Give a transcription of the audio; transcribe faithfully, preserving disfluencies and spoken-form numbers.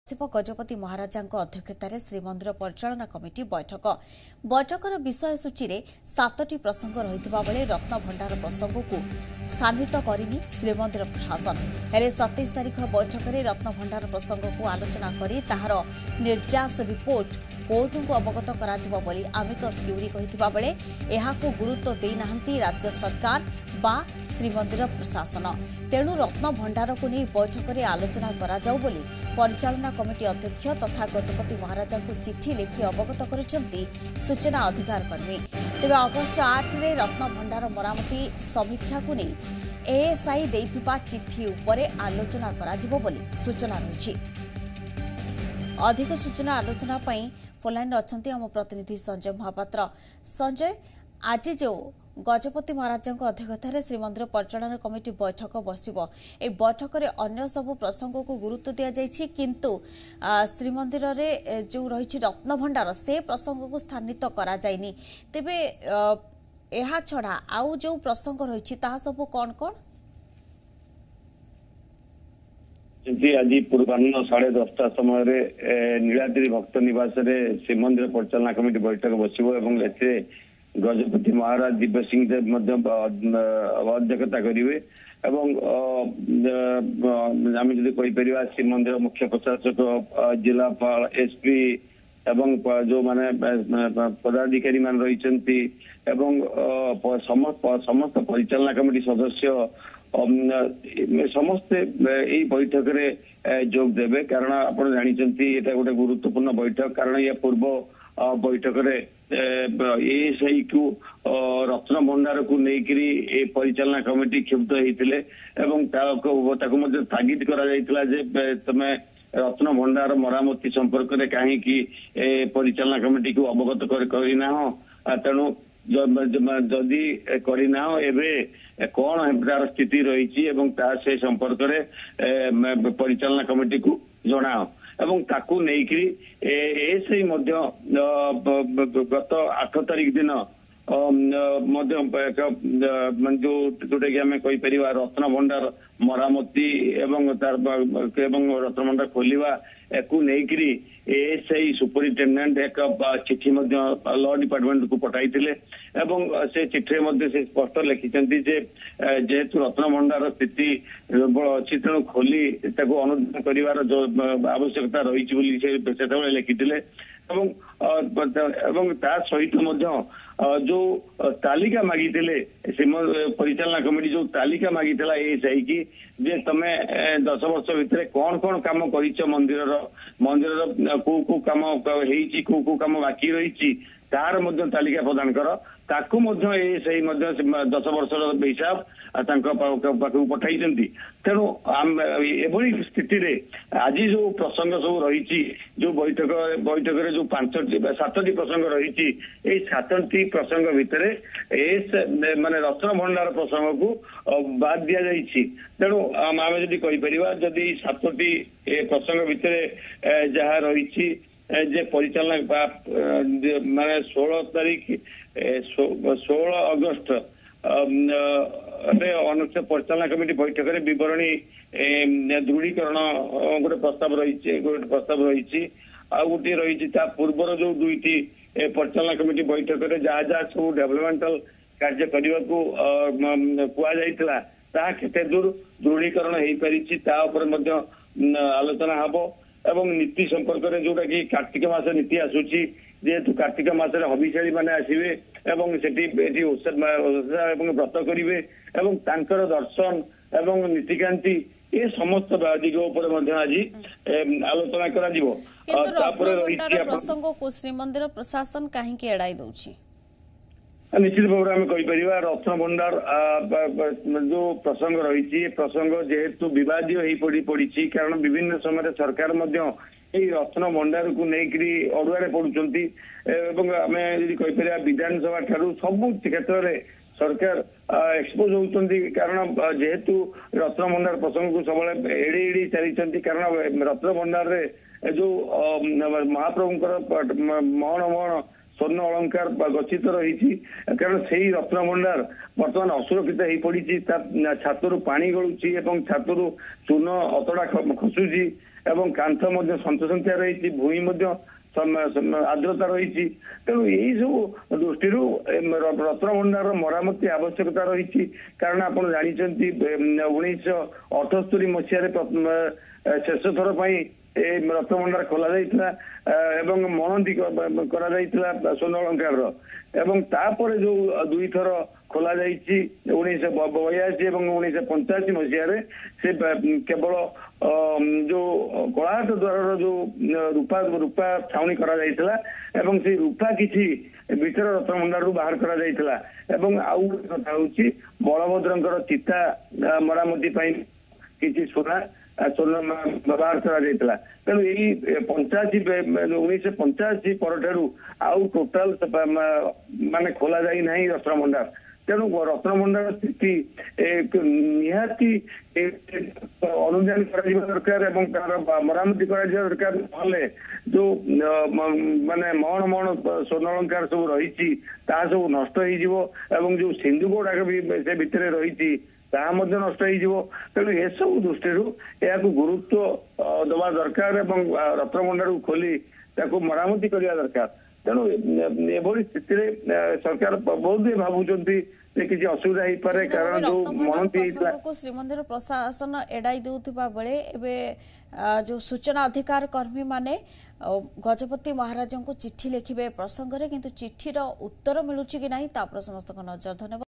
गजपति महाराजा अध्यक्षतार श्रीमंदिर परिचालना कमिटी बैठक बैठकर विषय सूची में सातटी प्रसंग रही बेले रत्न भंडार प्रसंग को स्थानित करनी श्रीमंदिर प्रशासन हेले सत्ताईस तारीख बैठक में रत्न भंडार प्रसंग को आलोचना करी ताहार निर्यास रिपोर्ट कोर्ट को अवगत करी आमिकस क्यूरी कहिथिबा बेले एहाको गुरुत्व देना राज्य सरकार बा श्रीमंदिर प्रशासन तेणु रत्न भंडार को नहीं बैठक में आलोचना करा जाऊ बोली परिचालना कमिटी अध्यक्ष तथा गजपति महाराजा को चिठी लिखि अवगत करिसेंती सूचना अधिकार कर्मी तेज अगस्ट आठ में रत्न भंडार मरामती समीक्षा को नहीं एएसआई देइथिबा चिठी उपरे आलोचना करा जिवो बोली सूचना रही। अधिक सूचना आलोचना पई फोनलाइन अच्छी आम प्रतिनिधि संजय महापात्र। संजय, आज जो गजपति महाराजा अध्यक्षतार श्रीमंदिर परिचालन कमिटी बैठक बसिबो ए बैठक में अन्य सबु प्रसंग को गुरुत्व दिया जायछि किंतु श्रीमंदिर रे जो रही रत्न भंडार से प्रसंग को स्थानित करा जायनि तेबे एहा छड़ा आउ जो प्रसंग रही ताहा सबु कौन कौन जी आज पूर्वाह्न साढ़े दसटा समय नीलाद्री भक्त निवास श्रीमंदिर परिचालना कमिटी बैठक बसिबो एवं एथे गजपति महाराज दिव्य सिंह देव अध्यक्षता करेंगे एवं आम जब कहीपर श्रीमंदिर मुख्य प्रशासक जिलापाल एसपी एवं जो माने पदाधिकारी मान रही समस्त परिचालना कमिटी सदस्य समस्ते यही बैठक में जोग देवे कारण आप जानते ये गोटे गुरुत्वपूर्ण बैठक कारण या पूर्व बैठक एएसआई को रत्न भंडार को लेकर परिचालना कमिटी क्षुब्ध होते तागिद कर तमें रत्न भंडार मरामती संपर्क में कहीं परिचालना कमिटी को अवगत करना तेणु जदि करना एवं कौन तार स्थिति रही से संपर्क में परिचालना कमिटी को जनाओ एवं ताकू नहीं एएसआई गत आठ तारीख दिन जो जोटा कि आम कहीपर रत्न भंडार मरामती एवं तार रत्न भंडार खोलिवा को लेकर एएसआई सुपरिटेडेंट एक चिठी लॉ डिपार्टमेंट को पठाई से चिठी से स्पष्ट लिखिं जेहेतु रत्न भंडार स्थिति दुर्बल अच्छी तेणु खोली अनुधान कर जो आवश्यकता रही लिखिते सहित जो तालिका मागी परिचालना कमिटी जो तालिका मागी एएसआई की जे तमे दस वर्ष भितर कौन कौन काम कर मंदिर मंदिर को को काम होती को को काम बाकी रही तार तालिका प्रदान कर ताकू एएसआई दस वर्ष हिसाब पाखक पठाई तेणु एभली स्थिति रे आज जो प्रसंग सब रही जो बैठक बैठक में जो पांच सातटी प्रसंग रही सातटी प्रसंग भितर एस माने रत्न भंडार प्रसंग को बाद दि जाइए तेणु आम जदि कहीपर जदि सातटी प्रसंग भितर जहाँ रही जे परिचालना माने सोलह तारीख सोलह अगस्त अनुष्ठित परिचालना कमिटी बैठक में बरणी दृढ़ीकरण गोटे प्रस्ताव रही गोटे प्रस्ताव रही आ गोटे रही पूर्वर जो दुईटी परिचालना कमिटी बैठक में जहाँ जहाँ सब डेवलपमेंटाल कार्य करने को कहुला केते दूर दृढ़ीकरण हो पारी आलोचना हम एवं नीति संपर्क में जोटा कि कार्तिक मास नीति आसूची जेहेतु कार्तिक मासरे हबिशाली माने आसीबे एवं सेठी एठी व्रत करेंगे एवं तांकर दर्शन एवं नीतिकांति ये समस्त दिग उपर आज आलोचना करा जिवो प्रसंग को श्रीमंदिर प्रशासन कहीं एड़ाई दउछि निश्चित भाव में कहीपर रत्न भंडार जो प्रसंग रही प्रसंग जेहेतु विवादी हो पड़ी कारण विभिन्न समय सरकार रत्न भंडार को लेकर अड़ुआ पड़ुंट आम कहीपर विधानसभा ठारू सबू क्षेत्र में सरकार एक्सपोज होती कारण जेहेतु रत्न भंडार प्रसंग को सब एड़े एड़ी चली कारण रत्न भंडार जो महाप्रभुंर महन महन स्वर्ण अलंकार गच्छित रही कारण से ही रत्न भंडार बर्तमान असुरक्षित हो पड़ी छातरू पानी गलुची छातरू चून अतड़ा खसुची एवं कांथ सन्तसंख्या रही भूमि आर्द्रता रही तेणु यही सब दृष्टि रत्न भंडार मरामती आवश्यकता रही कारण आप जानते उन्नीस अठस्तरी मसीह शेष थर पर रत्न भंडार खोल मनती स्वर्ण अलंकार एवं तापर जो दुई थर खोल उन्नीस बयासी और उन्नीस पंचाशी मसीह से केवल जो कलाहाट द्वार जो रूपा रूपा छाउनी करा से रूपा किसी भीतर रत्न भंडार बाहर करा आउ कथा हूँ बलभद्र चिता मरामती किसी सोना स्वर्ण व्यवहार करा तेणु यही पंचाशी उन्नीस पंचाशी पर आउ टोटाल माने खोल जाई नहीं रत्न भंडार तेणु रत्न भंडार स्थिति निहाती अनुधान दरकार मरामती दरकार ना जो माने मण मण स्वर्ण अलंकार सब रही सब नष्ट हो जो सिंधु गुड़ाक भी से भितर रही ताहा मध्य नष्ट हो तेणु ए सब दृष्टि या गुरुत्व दवा दरकार रत्न भंडार खोली मरामती करने दरकार तेणु एभली स्थिति सरकार बहुत भी भावुंट किसी असुविधा हो पारे कारण जो मनती श्रीमंदिर प्रशासन एड़ाई देउथिबा बेले एबे जो सूचना अधिकार कर्मी माने गजपति महाराज को चिट्ठी लिखिबे प्रसंग रे किंतु चिट्ठीर उत्तर मिलुची कि नाही ता पर समस्त नजर धन्यवाद।